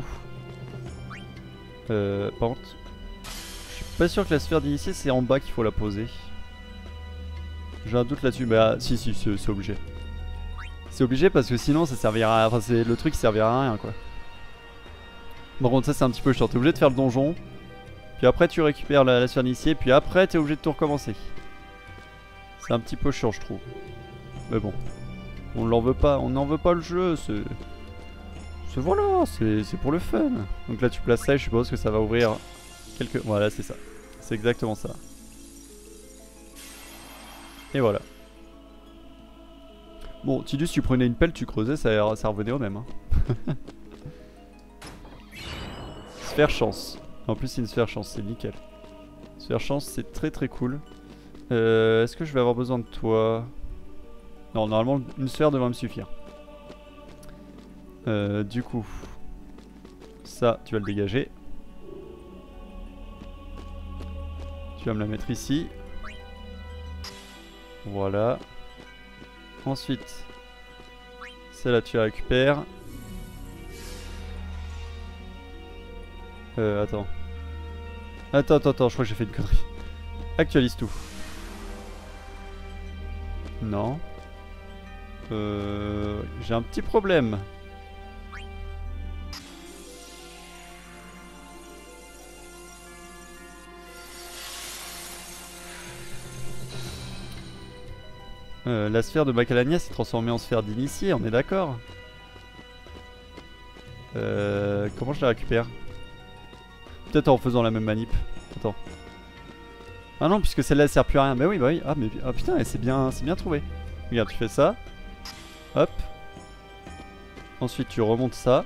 euh, par contre, je suis pas sûr que la sphère d'initié c'est en bas qu'il faut la poser. J'ai un doute là-dessus. Bah, si, si, c'est obligé. C'est obligé parce que sinon, ça servira. À... Enfin, c'est le truc qui servira à rien, quoi. Par contre, ça c'est un petit peu chiant. T'es obligé de faire le donjon. Puis après, tu récupères la, la sphère d'initié. Puis après, t'es obligé de tout recommencer. C'est un petit peu chiant je trouve. Mais bon. On l'en veut pas. On n'en veut pas le jeu. C'est... C'est voilà. C'est pour le fun. Donc là tu places ça et je suppose que ça va ouvrir quelques... Voilà c'est ça. C'est exactement ça. Et voilà. Bon Tidus tu prenais une pelle, tu creusais, ça, ça revenait au même. Hein. Sphère chance. En plus c'est une sphère chance, c'est nickel. Sphère chance c'est très très cool. Euh, Est-ce que je vais avoir besoin de toi? Non, normalement, une sphère devrait me suffire. Euh, du coup, ça, tu vas le dégager. Tu vas me la mettre ici. Voilà. Ensuite, celle-là tu la récupères. Euh, attends. Attends, attends, attends, je crois que j'ai fait une connerie. Actualise tout. Non. Euh, j'ai un petit problème. Euh, la sphère de Macalania s'est transformée en sphère d'initié, on est d'accord? Euh, comment je la récupère? Peut-être en faisant la même manip. Attends. Ah non, puisque celle-là elle sert plus à rien. Bah oui, bah oui. Ah, mais ah, putain, c'est bien, c'est bien trouvé. Regarde, tu fais ça. Hop. Ensuite, tu remontes ça.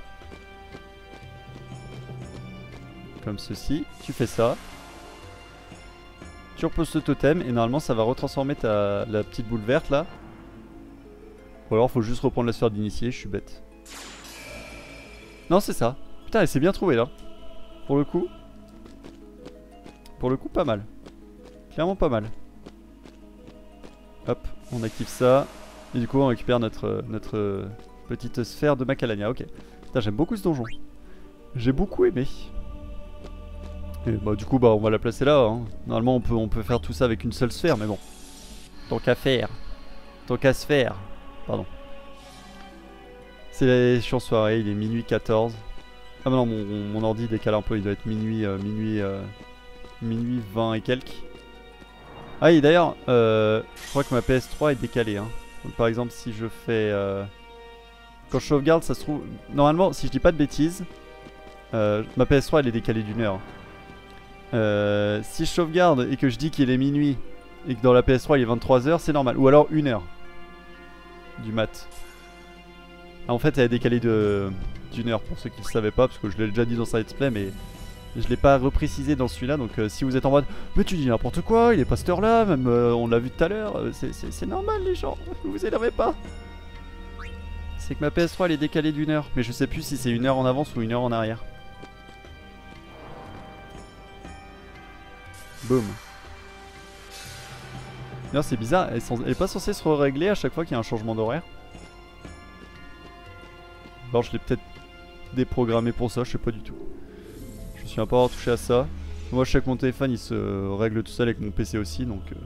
Comme ceci. Tu fais ça. Tu reposes ce totem et normalement ça va retransformer ta la petite boule verte là. Ou alors faut juste reprendre la sphère d'initié, je suis bête. Non, c'est ça. Putain, elle s'est bien trouvée là. Pour le coup. Pour le coup, pas mal. Clairement pas mal. Hop, on active ça. Et du coup, on récupère notre, notre petite sphère de Macalania. Ok. Putain, j'aime beaucoup ce donjon. J'ai beaucoup aimé. Et bah du coup bah on va la placer là hein. Normalement on peut, on peut faire tout ça avec une seule sphère mais bon. Tant qu'à faire. Tant qu'à se faire. Pardon. C'est la chance soirée, il est minuit quatorze. Ah bah non mon, mon ordi décale un peu, il doit être minuit euh, minuit euh, minuit vingt et quelques. Ah et d'ailleurs euh, je crois que ma P S trois est décalée hein. Donc par exemple si je fais euh, quand je sauvegarde ça se trouve. Normalement si je dis pas de bêtises euh, ma P S trois elle est décalée d'une heure. Euh, si je sauvegarde et que je dis qu'il est minuit et que dans la P S trois il est vingt-trois heures, c'est normal. Ou alors une heure du mat. Ah, en fait elle est décalée d'une heure pour ceux qui ne le savaient pas, parce que je l'ai déjà dit dans sa let's play mais je l'ai pas reprécisé dans celui-là. Donc euh, si vous êtes en mode mais tu dis n'importe quoi, il est pas cette heure là, même euh, on l'a vu tout à l'heure, euh, c'est normal les gens, ne vous énervez pas. C'est que ma P S trois elle est décalée d'une heure, mais je sais plus si c'est une heure en avance ou une heure en arrière. Boum. D'ailleurs c'est bizarre, elle, elle est pas censée se régler à chaque fois qu'il y a un changement d'horaire. Alors je l'ai peut-être déprogrammé pour ça, je sais pas du tout. Je me souviens pas avoir touché à ça. Moi je sais que mon téléphone il se règle tout seul avec mon P C aussi donc euh...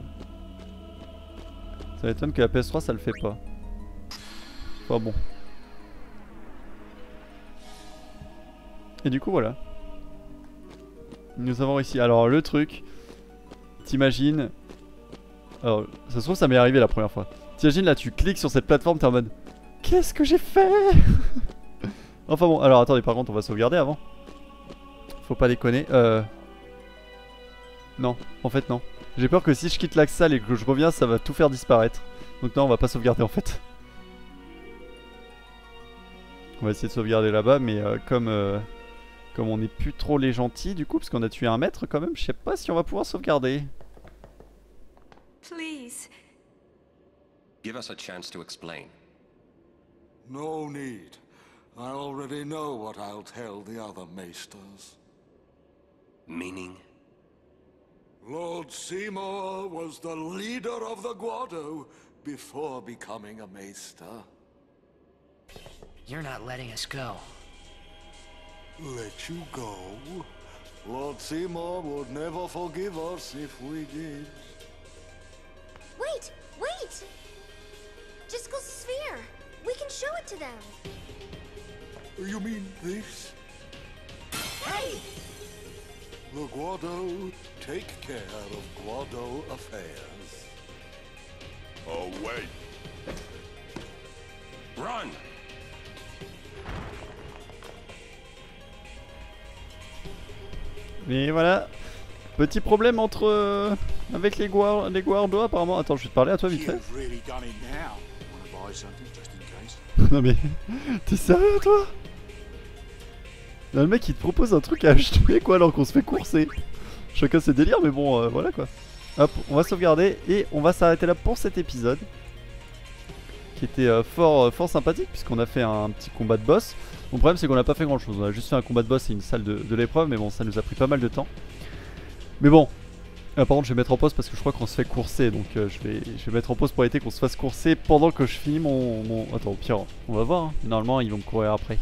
ça m'étonne que la P S trois ça le fait pas. Enfin bon. Et du coup voilà. Nous avons réussi. Alors le truc, t'imagines, alors ça se trouve ça m'est arrivé la première fois. T'imagines là tu cliques sur cette plateforme, t'es en mode qu'est-ce que j'ai fait? Enfin bon, alors attendez, par contre on va sauvegarder avant. Faut pas déconner. Euh... Non, en fait non. J'ai peur que si je quitte la salle et que je reviens ça va tout faire disparaître. Donc non, on va pas sauvegarder en fait. On va essayer de sauvegarder là-bas mais euh, comme... Euh... Comme on n'est plus trop les gentils du coup, parce qu'on a tué un maître quand même, je sais pas si on va pouvoir sauvegarder. Please. Give us a chance to explain. No need. I already know what I'll tell the other maesters. Meaning? Lord Seymour was the leader of the Guado before becoming a maester. You're not letting us go. Let you go? Lord Seymour would never forgive us if we did. Wait! Wait! Jiskel's sphere! We can show it to them! You mean this? Hey! The Guado take care of Guado affairs. Oh, wait. Run! Mais voilà, petit problème entre euh, avec les Guar les Guardo apparemment. Attends, je vais te parler à toi vite fait. Non mais, t'es sérieux toi? Là, le mec il te propose un truc à acheter quoi alors qu'on se fait courser. Chacun ses délires mais bon euh, voilà quoi. Hop, on va sauvegarder et on va s'arrêter là pour cet épisode. Qui était euh, fort, euh, fort sympathique puisqu'on a fait un petit combat de boss. Mon problème c'est qu'on n'a pas fait grand chose, on a juste fait un combat de boss et une salle de, de l'épreuve, mais bon ça nous a pris pas mal de temps. Mais bon, Ah, par contre je vais mettre en pause parce que je crois qu'on se fait courser, donc euh, je, vais, je vais mettre en pause pour éviter qu'on se fasse courser pendant que je finis mon... mon... Attends, au pire, on va voir, hein. Normalement ils vont me courir après.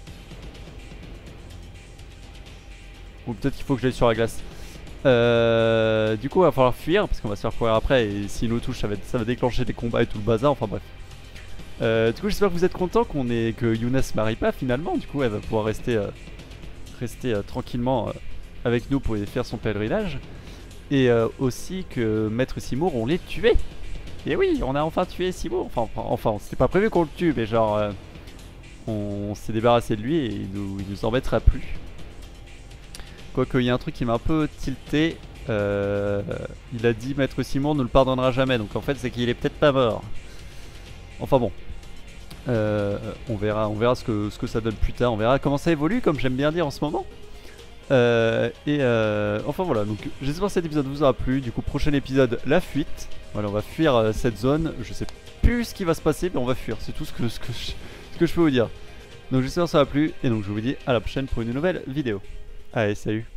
Ou peut-être qu'il faut que j'aille sur la glace. Euh, du coup il va falloir fuir parce qu'on va se faire courir après et s'il nous touche ça va, ça va déclencher des combats et tout le bazar, enfin bref. Euh, du coup j'espère que vous êtes contents qu'on ait, que Yuna se marie pas finalement, du coup elle va pouvoir rester, euh, rester euh, tranquillement euh, avec nous pour faire son pèlerinage. Et euh, aussi que Maître Seymour on l'ait tué. Et oui, on a enfin tué Seymour. Enfin, enfin, enfin c'était pas prévu qu'on le tue, mais genre euh, on, on s'est débarrassé de lui et il nous, il nous embêtera plus. Quoique il y a un truc qui m'a un peu tilté. Euh, il a dit Maître Seymour ne le pardonnera jamais. Donc en fait c'est qu'il est peut-être pas mort. Enfin bon. Euh, on verra, on verra ce que, ce que ça donne plus tard. On verra comment ça évolue, comme j'aime bien dire en ce moment. Euh, et euh, enfin voilà, donc j'espère que cet épisode vous aura plu. Du coup prochain épisode, la fuite. Voilà, on va fuir euh, cette zone. Je sais plus ce qui va se passer, mais on va fuir. C'est tout ce que, ce, que je, ce que je peux vous dire. Donc j'espère que ça vous a plu. Et donc je vous dis à la prochaine pour une nouvelle vidéo. Allez, salut.